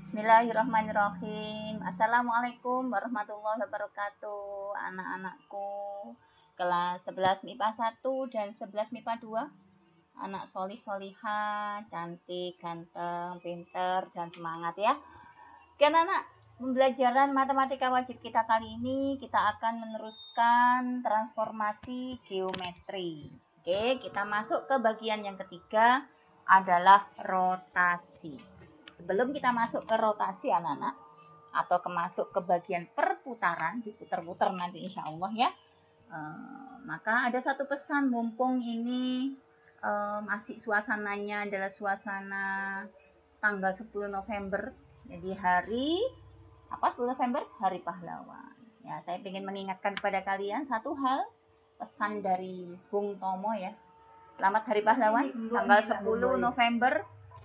Bismillahirrahmanirrahim. Assalamualaikum warahmatullahi wabarakatuh. Anak-anakku kelas 11 MIPA 1 dan 11 MIPA 2. Anak solih solihah, cantik, ganteng, pinter, dan semangat ya. Oke anak-anak, pembelajaran matematika wajib kita kali ini kita akan meneruskan transformasi geometri. Oke, kita masuk ke bagian yang ketiga adalah rotasi. Sebelum kita masuk ke rotasi anak-anak, atau masuk ke bagian perputaran, diputar-putar nanti insya Allah ya. Maka ada satu pesan, mumpung ini masih suasananya adalah suasana tanggal 10 November. Jadi hari apa 10 November? Hari Pahlawan. Ya, saya ingin mengingatkan kepada kalian satu hal, pesan dari Bung Tomo ya. Selamat Hari Pahlawan, tanggal 10 November.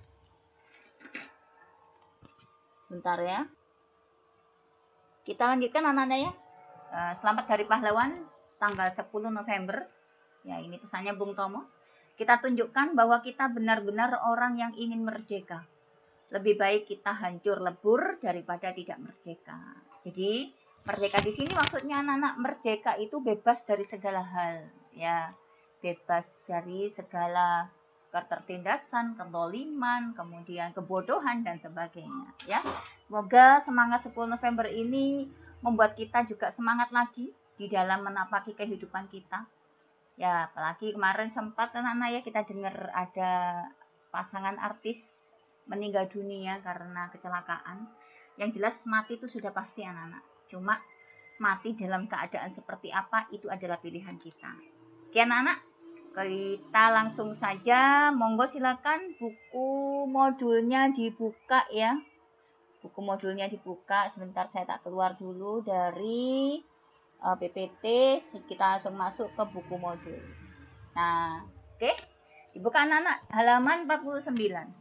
Bentar ya. Kita lanjutkan anak-anak ya. Selamat Hari Pahlawan, tanggal 10 November. Ya, ini pesannya Bung Tomo. Kita tunjukkan bahwa kita benar-benar orang yang ingin merdeka. Lebih baik kita hancur lebur daripada tidak merdeka. Jadi, merdeka di sini maksudnya anak-anak merdeka itu bebas dari segala hal, ya. Bebas dari segala ketertindasan, kezaliman, kemudian kebodohan dan sebagainya, ya. Semoga semangat 10 November ini membuat kita juga semangat lagi di dalam menapaki kehidupan kita. Ya, apalagi kemarin sempat anak-anak ya kita dengar ada pasangan artis meninggal dunia karena kecelakaan. Yang jelas mati itu sudah pasti anak-anak. Cuma mati dalam keadaan seperti apa itu adalah pilihan kita. Oke anak-anak, kita langsung saja. Monggo silakan buku modulnya dibuka ya. Buku modulnya dibuka. Sebentar saya tak keluar dulu dari PPT, kita langsung masuk ke buku modul. Nah, oke. Dibuka anak-anak halaman 49.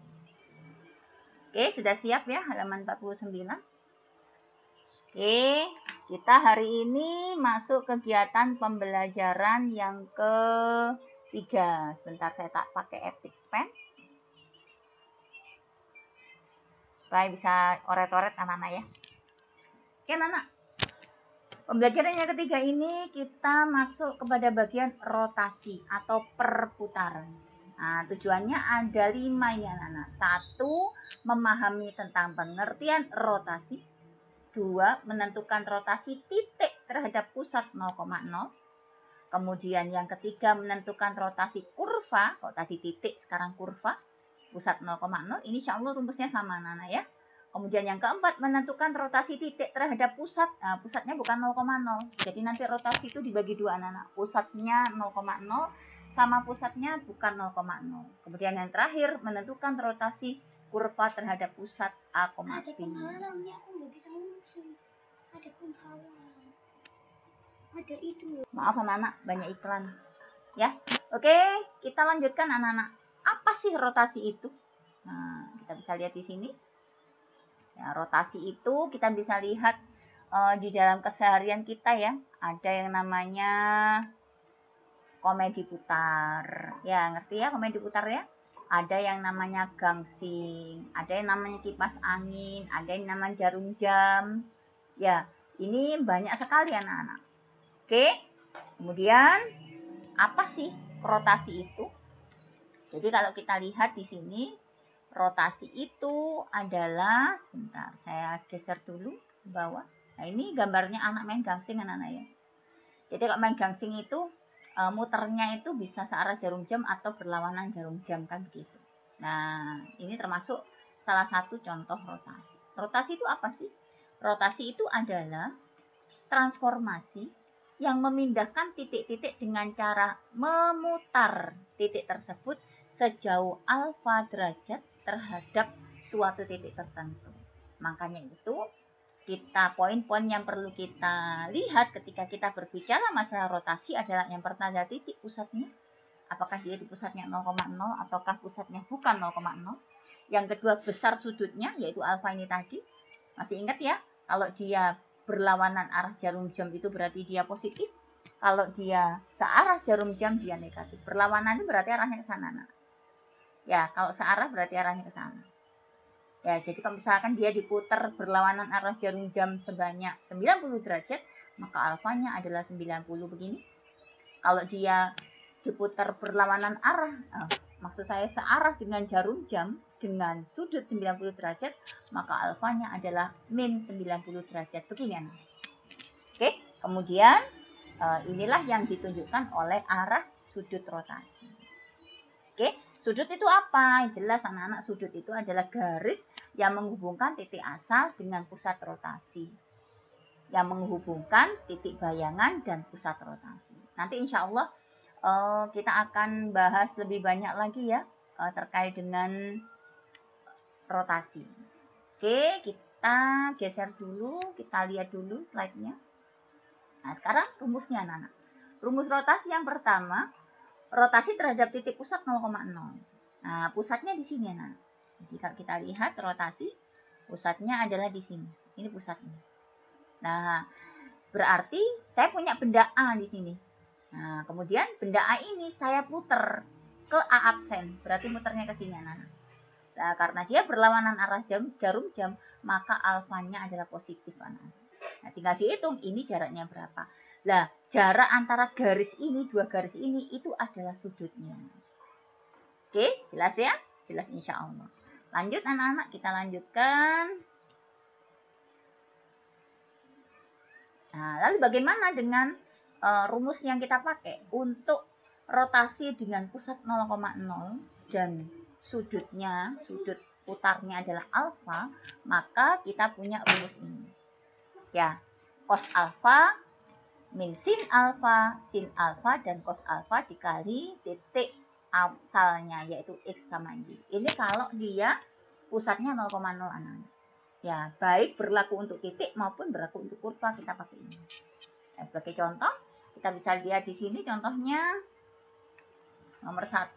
Oke, sudah siap ya halaman 49. Oke, kita hari ini masuk kegiatan pembelajaran yang ketiga. Sebentar saya tak pakai Epic Pen. Supaya bisa oret-oret anak-anak ya. Oke anak-anak. Pembelajaran yang ketiga ini kita masuk kepada bagian rotasi atau perputaran. Nah, tujuannya ada 5 ini anak-anak. 1, memahami tentang pengertian rotasi. 2, menentukan rotasi titik terhadap pusat 0,0. Kemudian yang ketiga menentukan rotasi kurva. Kalau tadi titik sekarang kurva. Pusat 0,0. Ini insya Allah rumusnya sama anak-anak ya. Kemudian yang keempat, menentukan rotasi titik terhadap pusat. Nah, pusatnya bukan 0,0. Jadi nanti rotasi itu dibagi dua anak-anak. Pusatnya 0,0 sama pusatnya bukan 0,0. Kemudian yang terakhir, menentukan rotasi kurva terhadap pusat A, B. Ada penghalangnya, aku nggak bisa ngunci. Ada penghalang. Ada itu. Maaf anak-anak, banyak iklan. Ya, oke, kita lanjutkan anak-anak. Apa sih rotasi itu? Nah, kita bisa lihat di sini. Ya, rotasi itu kita bisa lihat di dalam keseharian kita ya. Ada yang namanya komedi putar. Ya, ngerti ya komedi putar ya? Ada yang namanya gangsing, ada yang namanya kipas angin, ada yang namanya jarum jam. Ya, ini banyak sekali anak-anak. Oke. Kemudian apa sih rotasi itu? Jadi kalau kita lihat di sini, rotasi itu adalah, sebentar saya geser dulu ke bawah. Nah ini gambarnya anak main gangsing anak-anak ya. Jadi kalau main gangsing itu muternya itu bisa searah jarum jam atau berlawanan jarum jam kan gitu. Nah ini termasuk salah satu contoh rotasi. Rotasi itu apa sih? Rotasi itu adalah transformasi yang memindahkan titik-titik dengan cara memutar titik tersebut sejauh alfa derajat terhadap suatu titik tertentu. Makanya itu kita poin-poin yang perlu kita lihat ketika kita berbicara masalah rotasi adalah yang pertama titik pusatnya. Apakah dia di pusatnya 0,0 ataukah pusatnya bukan 0,0. Yang kedua besar sudutnya yaitu alfa ini tadi. Masih ingat ya? Kalau dia berlawanan arah jarum jam itu berarti dia positif. Kalau dia searah jarum jam dia negatif. Berlawanan itu berarti arahnya ke sana. Nah. Ya, kalau searah berarti arahnya ke sana. Ya, jadi kalau misalkan dia diputar berlawanan arah jarum jam sebanyak 90 derajat, maka alfanya adalah 90 begini. Kalau dia diputar berlawanan arah, maksud saya searah dengan jarum jam dengan sudut 90 derajat, maka alfanya adalah min 90 derajat begini. Oke, kemudian inilah yang ditunjukkan oleh arah sudut rotasi. Oke, sudut itu apa? Jelas anak-anak, sudut itu adalah garis yang menghubungkan titik asal dengan pusat rotasi. Yang menghubungkan titik bayangan dan pusat rotasi. Nanti insya Allah kita akan bahas lebih banyak lagi ya terkait dengan rotasi. Oke, kita geser dulu, kita lihat dulu slide-nya. Nah, sekarang rumusnya anak-anak. Rumus rotasi yang pertama, rotasi terhadap titik pusat 0,0. Nah, pusatnya di sini, nah. Jadi kalau kita lihat rotasi, pusatnya adalah di sini. Ini pusatnya. Nah, berarti saya punya benda A di sini. Nah, kemudian benda A ini saya putar ke A absen. Berarti muternya ke sini, anak-anak. Nah, karena dia berlawanan arah jarum jam, maka alfanya adalah positif, anak-anak. Nah, tinggal dihitung ini jaraknya berapa. Nah, jarak antara garis ini, dua garis ini, itu adalah sudutnya. Oke, jelas ya? Jelas insya Allah. Lanjut anak-anak, kita lanjutkan. Nah, lalu bagaimana dengan rumus yang kita pakai untuk rotasi dengan pusat 0,0 dan sudutnya, sudut putarnya adalah alfa, maka kita punya rumus ini. Ya, cos alfa min sin alfa dan cos alfa dikali titik asalnya yaitu X sama Y. Ini kalau dia pusatnya 0,0 anak. Ya, baik berlaku untuk titik maupun berlaku untuk kurva kita pakai ini. Nah, sebagai contoh, kita bisa lihat di sini contohnya nomor 1.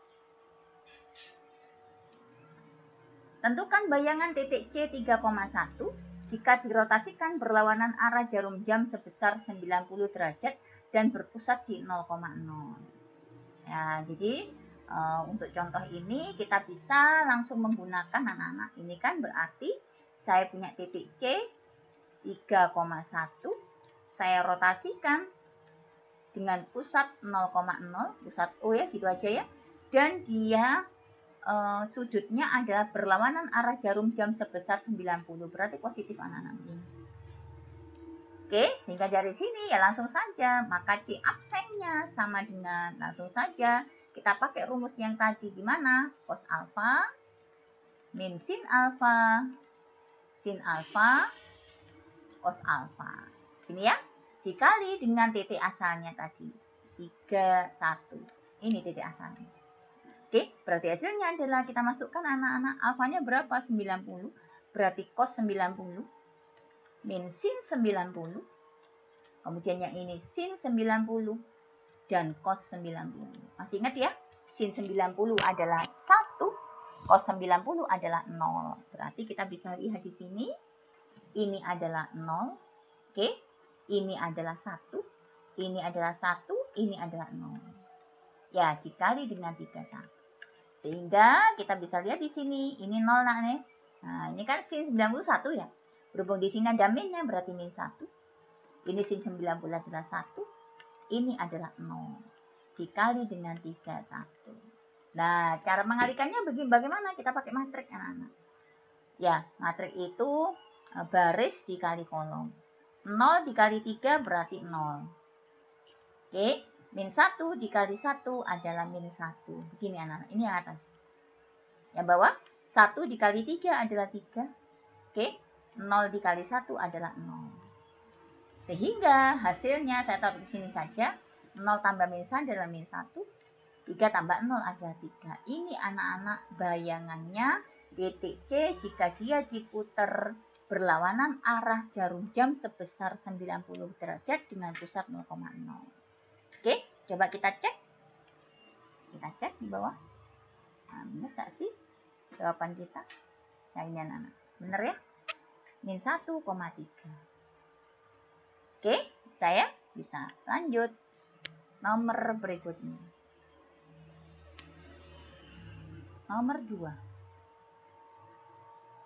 Tentukan bayangan titik C 3,1 jika dirotasikan berlawanan arah jarum jam sebesar 90 derajat dan berpusat di 0,0. Ya, jadi untuk contoh ini kita bisa langsung menggunakan anak-anak. Ini kan berarti saya punya titik C 3,1. Saya rotasikan dengan pusat 0,0, pusat O ya, gitu aja ya. Dan dia sudutnya adalah berlawanan arah jarum jam sebesar 90. Berarti positif anak-anak ini. Oke, sehingga dari sini ya langsung saja, maka C absennya sama dengan langsung saja kita pakai rumus yang tadi, di mana cos alfa min sin alfa cos alfa. Gini ya, dikali dengan titik asalnya tadi 31. Ini titik asalnya. Oke, berarti hasilnya adalah kita masukkan anak-anak, alfanya berapa? 90. Berarti cos 90 min sin 90, kemudian yang ini sin 90 dan cos 90. Masih ingat ya? Sin 90 adalah 1, cos 90 adalah 0. Berarti kita bisa lihat di sini, ini adalah 0. Oke, ini adalah 1, ini adalah 1, ini adalah 0. Ya, dikali dengan 31. Sehingga kita bisa lihat di sini, ini 0 nak nih. Nah, ini kan sin 91 ya. Berhubung di sini ada minnya, berarti min 1. Ini sin 90 adalah 1. Ini adalah 0. Dikali dengan 31. Nah, cara mengalikannya bagaimana? Kita pakai matrik anak-anak. Ya, matrik itu baris dikali kolom. 0 dikali 3 berarti 0. Oke, min 1 dikali 1 adalah min 1. Begini anak-anak, ini yang atas. Yang bawah, 1 dikali 3 adalah 3. Oke, 0 dikali 1 adalah 0. Sehingga hasilnya saya taruh di sini saja. 0 tambah min 1 adalah min 1. 3 tambah 0 adalah 3. Ini anak-anak bayangannya titik C jika dia diputar berlawanan arah jarum jam sebesar 90 derajat dengan pusat 0,0. Oke, coba kita cek. Kita cek di bawah. Nah, benar gak sih jawaban kita? Nah, ini anak-anak. Benar ya? Min 1,3. Oke, saya bisa lanjut. Nomor berikutnya. Nomor 2.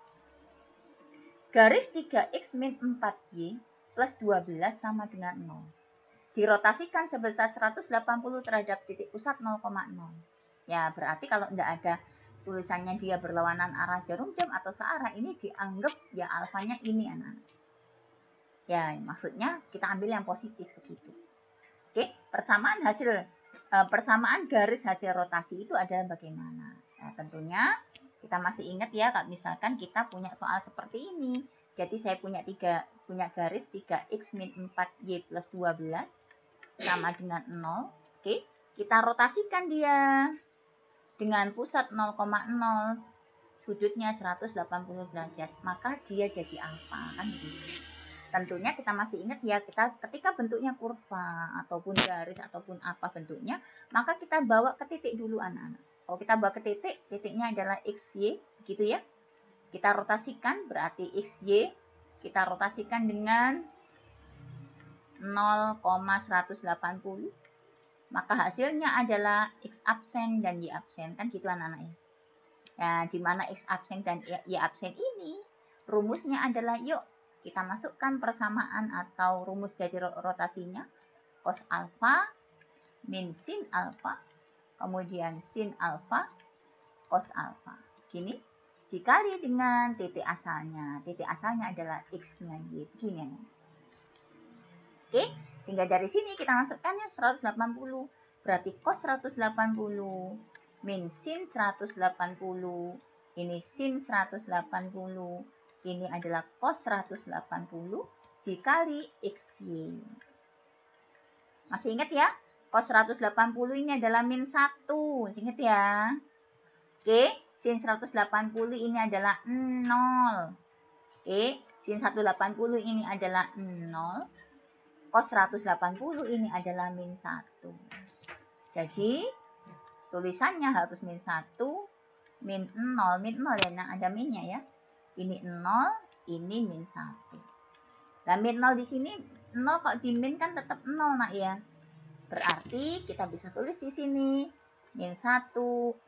garis 3x min 4y plus 12 sama dengan 0. Dirotasikan sebesar 180 terhadap titik pusat 0,0. Ya, berarti kalau tidak ada tulisannya dia berlawanan arah jarum jam atau searah, ini dianggap ya alfanya ini anak-anak. Ya, maksudnya kita ambil yang positif begitu. Oke, persamaan garis hasil rotasi itu adalah bagaimana? Nah, tentunya kita masih ingat ya, kalau misalkan kita punya soal seperti ini. Jadi saya punya garis 3x min 4y plus 12 sama dengan 0. Oke, kita rotasikan dia dengan pusat 0,0, sudutnya 180 derajat. Maka dia jadi apa? Kan begitu. Tentunya kita masih ingat ya, ketika bentuknya kurva ataupun garis ataupun apa bentuknya, maka kita bawa ke titik dulu anak-anak. Kalau kita bawa ke titik, titiknya adalah XY, gitu ya. Kita rotasikan, berarti XY, kita rotasikan dengan 0,180. Maka hasilnya adalah X absen dan Y absen, kan gitu anak-anak ya. Nah, di mana X absen dan Y absen ini, rumusnya adalah yuk, kita masukkan persamaan atau rumus dari rotasinya. Cos alfa min sin alfa, kemudian sin alfa, cos alfa. Gini, dikali dengan titik asalnya. Titik asalnya adalah X dengan Y. Begini. Oke, sehingga dari sini kita masukkannya 180. Berarti cos 180 min sin 180. Ini sin 180. Ini adalah cos 180 dikali XY. Masih ingat ya? Cos 180 ini adalah min 1. Masih ingat ya? Oke, sin 180 ini adalah 0. Oke, sin 180 ini adalah 0. Cos 180 ini adalah min 1. Jadi, tulisannya harus min 1, min 0. Min 0 ya, nah ada minnya ya. Ini 0, ini min 1. Nah, min 0 di sini, 0 kok di min kan tetap 0 nak ya. Berarti kita bisa tulis di sini, min 1, 0,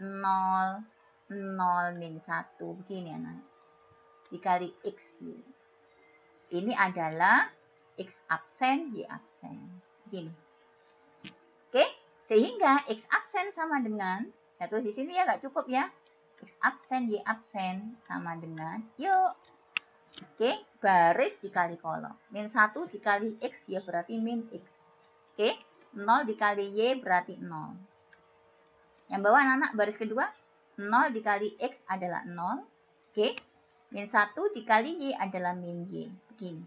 0, min 1. Begini ya nak. Dikali X. Ini adalah X absen, Y absen. Begini. Oke, sehingga X absen sama dengan, saya tulis di sini ya, nggak cukup ya. X absen, Y absen sama dengan, yuk. Oke, baris dikali kolom. Min 1 dikali X ya berarti min X. Oke, 0 dikali Y berarti 0. Yang bawah anak-anak baris kedua, 0 dikali X adalah 0. Oke, min 1 dikali Y adalah min Y. Begini.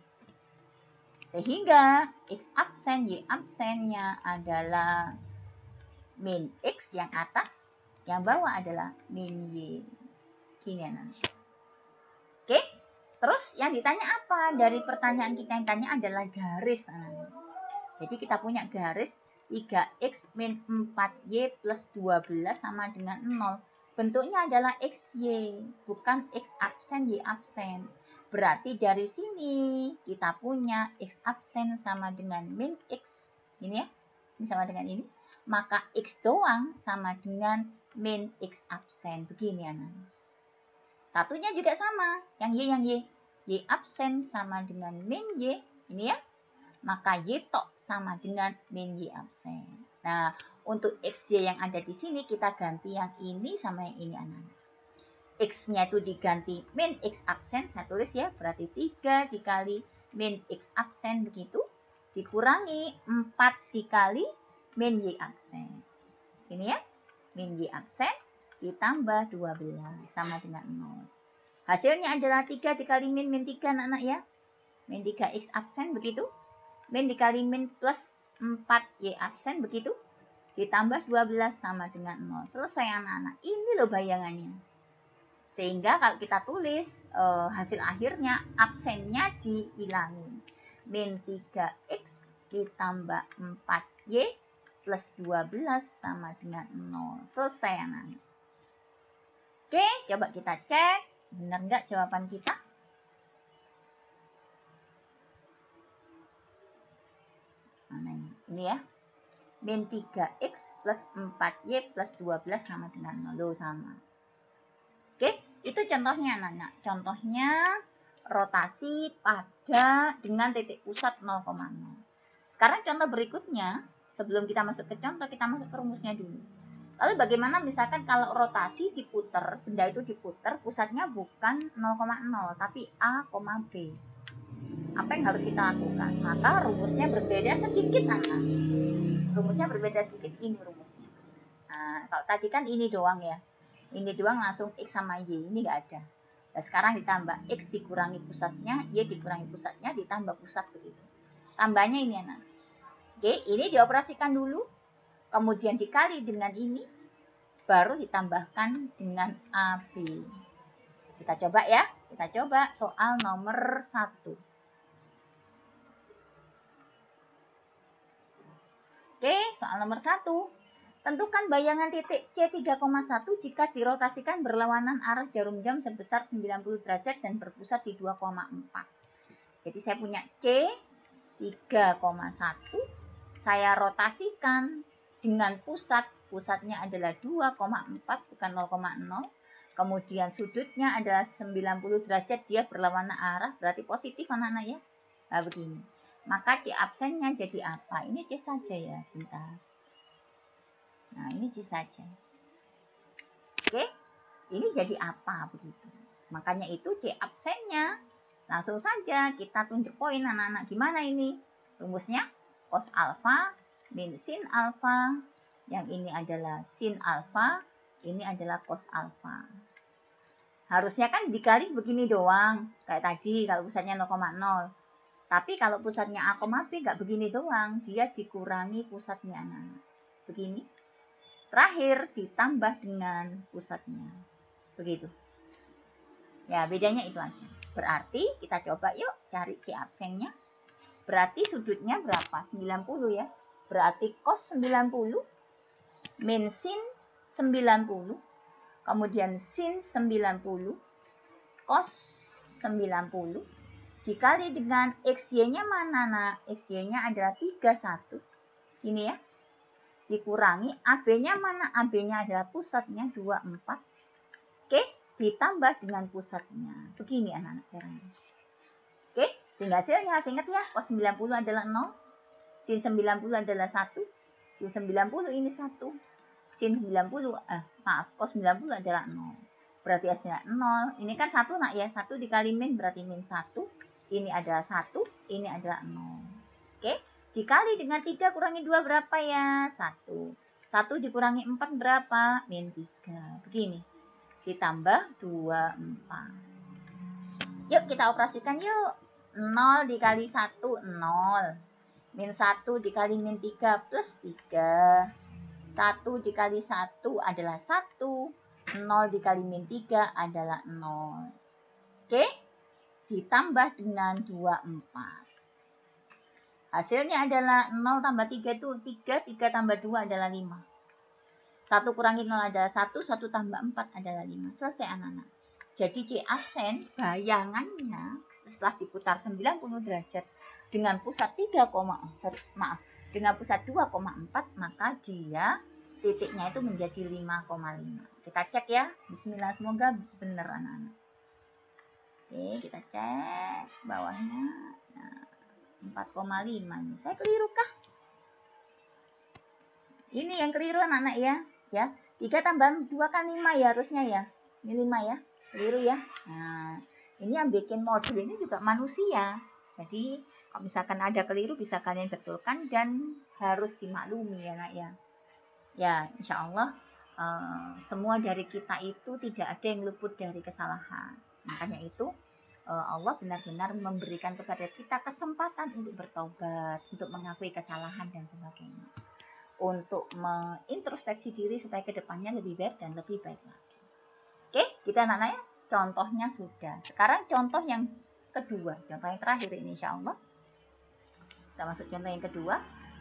Sehingga X absen, Y absennya adalah min X yang atas, yang bawah adalah min Y. Gini anak. Oke, terus yang ditanya apa? Dari pertanyaan kita yang tanya adalah garis anak. Jadi kita punya garis 3x min 4y plus 12 sama dengan 0. Bentuknya adalah xy, bukan x absen, y absen. Berarti dari sini kita punya x absen sama dengan min x. Ini ya, ini sama dengan ini. Maka x doang sama dengan min x absen. Begini anak. Satunya juga sama, yang y. Y absen sama dengan min y. Ini ya. Maka y tok sama dengan min y absen. Nah, untuk xy yang ada di sini kita ganti yang ini sama yang ini anak-anak. X-nya itu diganti min X absen, saya tulis ya, berarti 3 dikali min X absen begitu, dikurangi 4 dikali min Y absen. Ini ya, min Y absen ditambah 12 sama dengan 0. Hasilnya adalah 3 dikali min 3 anak-anak ya, min 3X absen begitu, min dikali min plus 4Y absen begitu, ditambah 12 sama dengan 0. Selesai anak-anak, ini loh bayangannya. Sehingga kalau kita tulis hasil akhirnya absennya dihilangin. Min 3x ditambah 4y plus 12 sama dengan 0. Selesai anak-anak. Oke, coba kita cek. Benar nggak jawaban kita? Nah, ini ya. Min 3x plus 4y plus 12 sama dengan 0. Loh, sama. Oke, itu contohnya anak-anak. Contohnya rotasi pada dengan titik pusat 0,0. Sekarang contoh berikutnya, sebelum kita masuk ke contoh, kita masuk ke rumusnya dulu. Lalu bagaimana misalkan kalau rotasi diputer, benda itu diputer, pusatnya bukan 0,0, tapi A, B. Apa yang harus kita lakukan? Maka rumusnya berbeda sedikit, anak. Rumusnya berbeda sedikit, ini rumusnya. Nah, kalau tadi kan ini doang ya. Ini doang langsung X sama Y, ini nggak ada. Nah, sekarang ditambah X dikurangi pusatnya, Y dikurangi pusatnya, ditambah pusat begitu. Tambahnya ini, anak. Oke, ini dioperasikan dulu. Kemudian dikali dengan ini, baru ditambahkan dengan AB. Kita coba ya, kita coba soal nomor 1. Oke, soal nomor 1. Tentukan bayangan titik C3,1 jika dirotasikan berlawanan arah jarum jam sebesar 90 derajat dan berpusat di 2,4. Jadi saya punya C3,1, saya rotasikan dengan pusatnya adalah 2,4 bukan 0,0. Kemudian sudutnya adalah 90 derajat, dia berlawanan arah, berarti positif anak-anak ya. Nah begini. Maka C absennya jadi apa? Ini C saja ya, sebentar. Nah ini C saja. Oke, ini jadi apa begitu. Makanya itu C absennya. Langsung saja kita tunjuk poin anak-anak. Gimana ini? Rumusnya cos alfa min sin alfa. Yang ini adalah sin alfa, ini adalah cos alfa. Harusnya kan dikali begini doang, kayak tadi kalau pusatnya 0,0. Tapi kalau pusatnya A, B nggak begini doang, dia dikurangi pusatnya. Nah, begini. Terakhir ditambah dengan pusatnya. Begitu. Ya, bedanya itu aja. Berarti kita coba yuk cari C absennya. Berarti sudutnya berapa? 90 ya. Berarti cos 90 min sin 90, kemudian sin 90, cos 90, dikali dengan XY-nya mana? Nah, XY-nya adalah 31. Ini ya. Dikurangi AB-nya mana? AB-nya adalah pusatnya 24. Oke, ditambah dengan pusatnya. Begini anak-anak caranya. Oke, sehingga hasilnya ingat ya, cos 90 adalah 0, sin 90 adalah 1, sin 90 ini 1. Sin 90, cos 90 adalah 0. Berarti hasilnya 0. Ini kan 1 nak ya. 1 dikali min berarti min 1. Ini adalah 1. Ini adalah 0. Oke. Dikali dengan 3 kurangi 2 berapa ya? 1. 1 dikurangi 4 berapa? Min 3. Begini. Ditambah 24. Yuk kita operasikan yuk. 0 dikali 1, 0. Min 1 dikali min 3 plus 3. 1 dikali 1 adalah 1. 0 dikali min 3 adalah 0. Oke? Ditambah dengan 24. Hasilnya adalah 0 tambah 3 itu 3. 3 tambah 2 adalah 5. 1 kurangi 0 adalah 1. 1 tambah 4 adalah 5. Selesai anak-anak. Jadi C absen bayangannya setelah diputar 90 derajat dengan pusat dengan pusat 2,4, maka dia titiknya itu menjadi 5,5. Kita cek ya. Bismillah, semoga benar anak-anak. Oke, kita cek bawahnya. Nah, 4,5 nih. Saya keliru kah? Ini yang keliru anak-anak ya. Ya, 3 tambah 2 kan 5 ya harusnya ya. Ini 5 ya. Keliru ya. Nah, ini yang bikin modul ini juga manusia. Jadi kalau misalkan ada keliru bisa kalian betulkan dan harus dimaklumi ya nak ya. Ya insya Allah semua dari kita itu tidak ada yang luput dari kesalahan. Makanya itu Allah benar-benar memberikan kepada kita kesempatan untuk bertobat, untuk mengakui kesalahan dan sebagainya. Untuk mengintrospeksi diri supaya kedepannya lebih baik dan lebih baik lagi. Oke, kita anak-anak ya, contohnya sudah. Sekarang contoh yang kedua, contoh yang terakhir ini insya Allah. Kita masuk contoh yang kedua.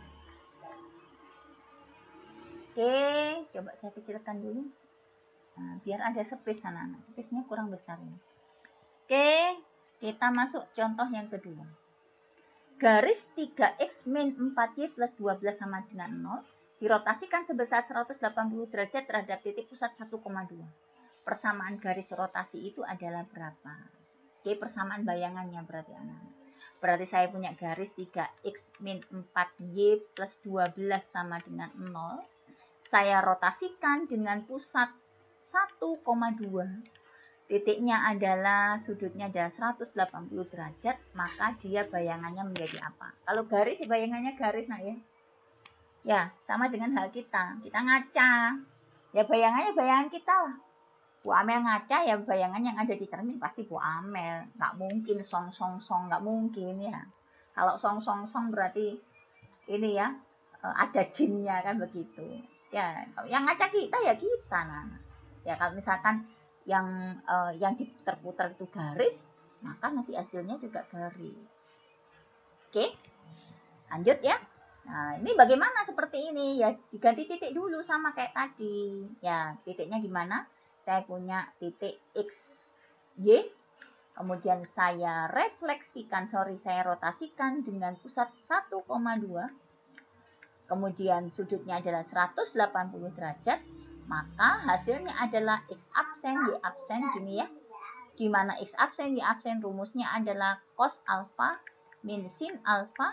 Oke, coba saya kecilkan dulu. Nah, biar ada space anak-anak. Space-nya kurang besar ya. Oke, kita masuk contoh yang kedua. Garis 3x min 4y plus 12 sama dengan 0 dirotasikan sebesar 180 derajat terhadap titik pusat 1,2. Persamaan garis rotasi itu adalah berapa? Oke, persamaan bayangannya berarti anak-anak. Berarti saya punya garis 3x min 4y plus 12 sama dengan 0. Saya rotasikan dengan pusat 1,2. Titiknya adalah, sudutnya adalah 180 derajat, maka dia bayangannya menjadi apa? Kalau garis, bayangannya garis nak ya. Ya, sama dengan hal kita. Kita ngaca. Ya bayangannya bayangan kita lah. Bu Amel ngaca, ya bayangan yang ada di cermin pasti Bu Amel. Nggak mungkin song, nggak mungkin ya. Kalau song berarti ini ya, ada jinnya kan begitu. Ya, yang ngaca kita ya kita. Nah. Ya kalau misalkan yang diputar-putar itu garis, maka nanti hasilnya juga garis. Oke, lanjut ya. Nah, ini bagaimana seperti ini? Ya diganti titik dulu sama kayak tadi. Ya, titiknya gimana? Saya punya titik X, Y, kemudian saya saya rotasikan dengan pusat 1,2, kemudian sudutnya adalah 180 derajat, maka hasilnya adalah X absen, Y absen, gini ya. Dimana X absen, Y absen, rumusnya adalah cos alfa min sin alfa,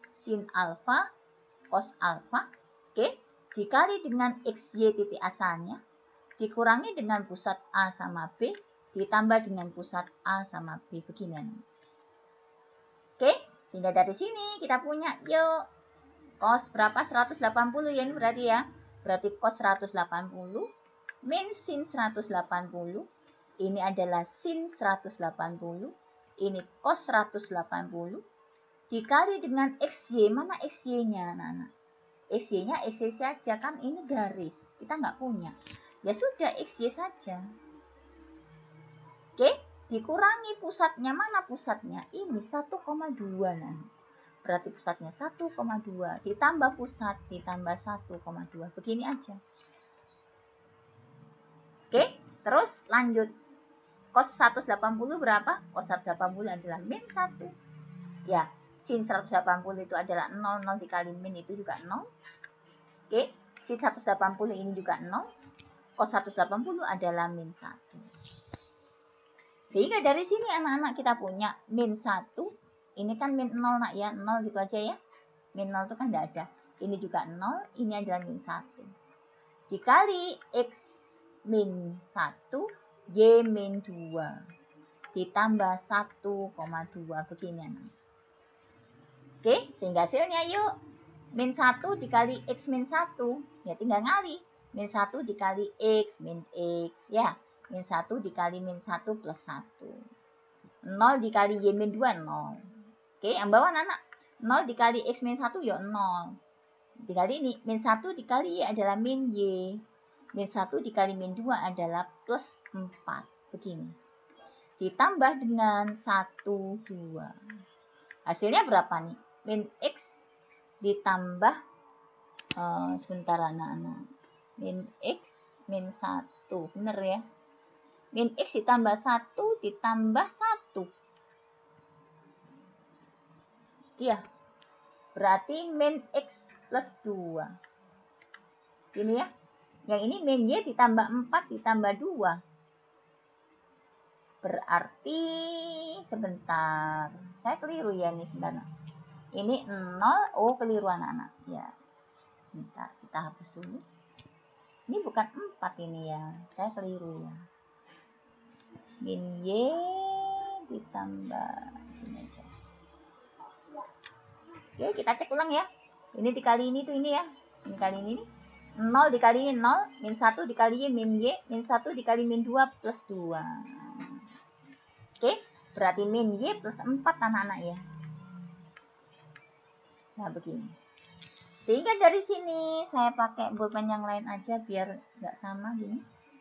cos alfa, oke, dikali dengan XY titik asalnya, dikurangi dengan pusat A sama B, ditambah dengan pusat A sama B, beginian. Oke, sehingga dari sini kita punya, yuk, cos berapa? 180 ya, ini berarti ya. Berarti cos 180 min sin 180, ini adalah sin 180, ini cos 180, dikali dengan XY, mana XY-nya anak-anak? XY-nya XY saja, kan ini garis, kita nggak punya. Ya sudah, XY saja. Oke, dikurangi pusatnya. Mana pusatnya? Ini 1,2. Nah. Berarti pusatnya 1,2. Ditambah pusat, ditambah 1,2. Begini aja. Oke, terus lanjut. Cos 180 berapa? Cos 180 adalah min 1. Ya, sin 180 itu adalah 0. 0 dikali min itu juga 0. Oke, sin 180 ini juga 0. Cos 180 adalah min 1. Sehingga dari sini anak-anak kita punya min 1. Ini kan min 0 nak ya. 0 gitu aja ya. Min 0 itu kan tidak ada. Ini juga 0. Ini adalah min 1. Dikali X min 1. Y min 2. Ditambah 1,2. Begini anak. Oke. Sehingga hasilnya yuk. Min 1 dikali X min 1. Ya tinggal ngali. Min 1 dikali X min X ya. Min 1 dikali min 1 plus 1. 0 dikali Y min 2 0. Oke, yang bawah anak. 0 dikali X min 1 ya 0. Dikali ini. Min 1 dikali Y adalah min Y. Min 1 dikali min 2 adalah plus 4. Begini. Ditambah dengan 1, 2. Hasilnya berapa nih? Min X ditambah, sebentar anak-anak. Min X min 1. Bener ya? Min X ditambah 1 ditambah 1. Iya. Berarti min X plus 2. Ini ya. Yang ini min Y ditambah 4 ditambah 2. Berarti, sebentar. Saya keliru ya ini sebentar. Ini 0. Oh, keliru anak-anak. Ya. Sebentar, kita hapus dulu. Ini bukan 4 ini ya. Saya keliru ya. Min Y ditambah ini aja. Oke, kita cek ulang ya. Ini dikali ini tuh ini ya. Ini kali ini. 0 dikali 0, min 1 dikali Y, min Y, min 1 dikali min 2 plus 2. Oke, berarti min Y plus 4 anak-anak ya. Nah, begini. Sehingga dari sini saya pakai pulpen yang lain aja biar nggak sama gini.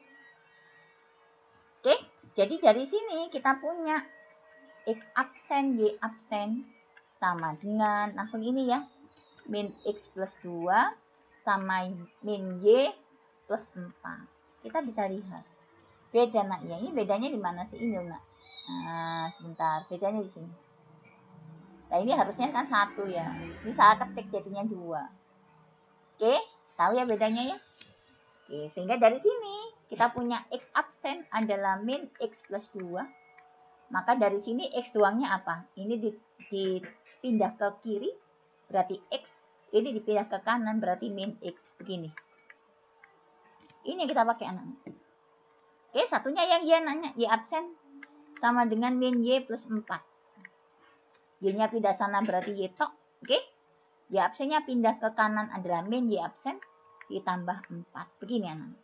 Oke, jadi dari sini kita punya X absen, Y absen sama dengan, langsung ini ya, min X plus 2 sama min Y plus 4. Kita bisa lihat. Beda nak ya. Ini bedanya di mana sih ini nak? Nah, sebentar. Bedanya di sini. Nah, ini harusnya kan 1 ya. Ini salah ketik jadinya 2. Oke, tahu ya bedanya ya? Oke, sehingga dari sini kita punya X absen adalah min X plus 2 Maka dari sini X2-nya apa? Ini dipindah ke kiri, berarti X. Ini dipindah ke kanan, berarti min X. Begini. Ini yang kita pakai anak-anak. Oke, satunya yang Y nanya, Y absen sama dengan min Y plus 4. Y-nya pindah sana berarti Y tok. Oke. Y absennya pindah ke kanan adalah min Y absen ditambah 4. Begini anak-anak.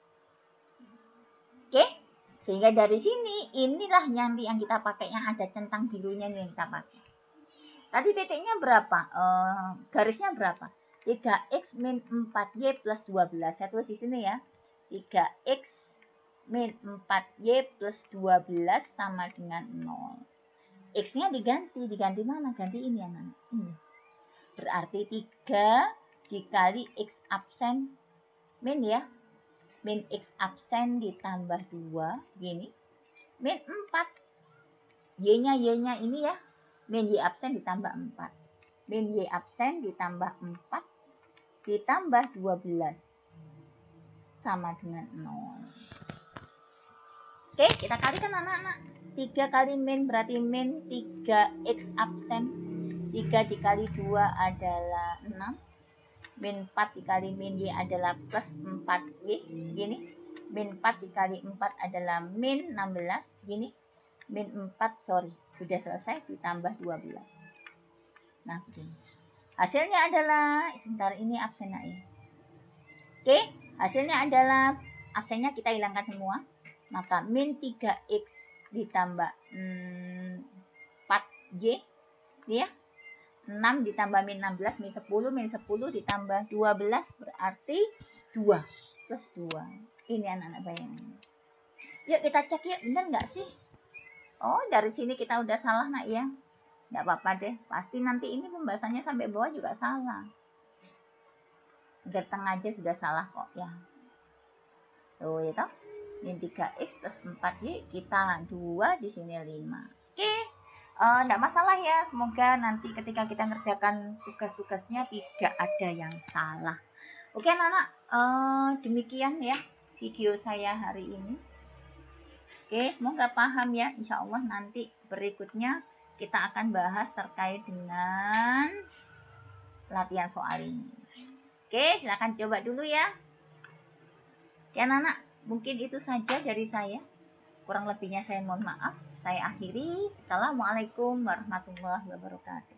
Oke. Sehingga dari sini inilah yang kita pakai, yang ada centang birunya ini yang kita pakai. Tadi titiknya berapa? Garisnya berapa? 3x min 4y plus 12. Saya tulis di sini ya. 3x min 4y plus 12 sama dengan 0. X-nya diganti mana? Ganti ini ya, Nana. Ini. Berarti 3 dikali X absen min ya. Min X absen ditambah 2. Gini. Min 4. Y-nya ini ya. Min Y absen ditambah 4. Min Y absen ditambah 4. Ditambah 12. Sama dengan 0. Oke, kita kalikan anak-anak. 3 kali min berarti min 3x absen. 3 dikali 2 adalah 6. Min 4 dikali min Y adalah plus 4Y. Gini. Min 4 dikali 4 adalah min 16. Gini. Min 4, sudah selesai, ditambah 12. Nah, begini. Hasilnya adalah, sebentar ini absennya ya. Oke, hasilnya adalah, absennya kita hilangkan semua. Maka min 3x ditambah 4y, ya. 6 ditambah min 16, min 10, min 10 ditambah 12 berarti 2 plus 2. Ini anak-anak bayangannya. Yuk kita cek yuk, benar nggak sih? Oh, dari sini kita udah salah nak ya. Nggak apa-apa deh, pasti nanti ini pembahasannya sampai bawah juga salah. Datang aja sudah salah kok ya. Tuh ya toh. Min 3x plus 4y, kita 2, di sini 5. Oke, nggak masalah ya. Semoga nanti ketika kita ngerjakan tugas-tugasnya tidak ada yang salah. Oke anak-anak, demikian ya video saya hari ini. Oke, semoga paham ya. Insya Allah nanti berikutnya kita akan bahas terkait dengan latihan soal ini. Oke, silakan coba dulu ya. Oke anak-anak, mungkin itu saja dari saya. Kurang lebihnya saya mohon maaf. Saya akhiri. Assalamualaikum warahmatullahi wabarakatuh.